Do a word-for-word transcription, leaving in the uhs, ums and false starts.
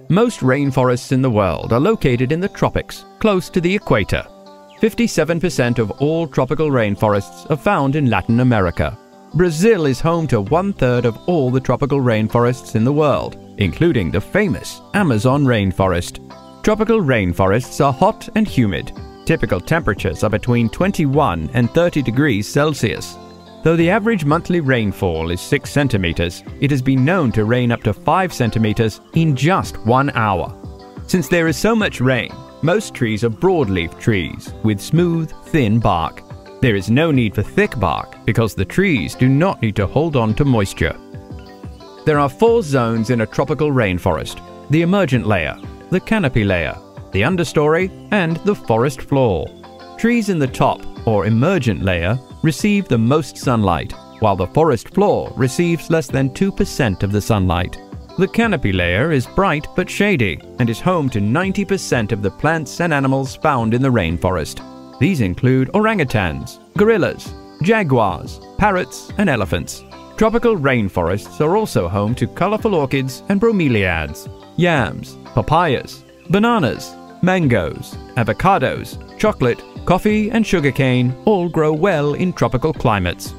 Most rainforests in the world are located in the tropics, close to the equator. fifty-seven percent of all tropical rainforests are found in Latin America. Brazil is home to one-third of all the tropical rainforests in the world, including the famous Amazon rainforest. Tropical rainforests are hot and humid. Typical temperatures are between twenty-one and thirty degrees Celsius. Though the average monthly rainfall is six centimeters, it has been known to rain up to five centimeters in just one hour. Since there is so much rain, most trees are broadleaf trees with smooth, thin bark. There is no need for thick bark because the trees do not need to hold on to moisture. There are four zones in a tropical rainforest: the emergent layer, the canopy layer, the understory, and the forest floor. Trees in the top, or emergent layer, receive the most sunlight, while the forest floor receives less than two percent of the sunlight. The canopy layer is bright but shady and is home to ninety percent of the plants and animals found in the rainforest. These include orangutans, gorillas, jaguars, parrots, and elephants. Tropical rainforests are also home to colorful orchids and bromeliads, yams, papayas, bananas, mangoes, avocados, chocolate, coffee, and sugarcane all grow well in tropical climates.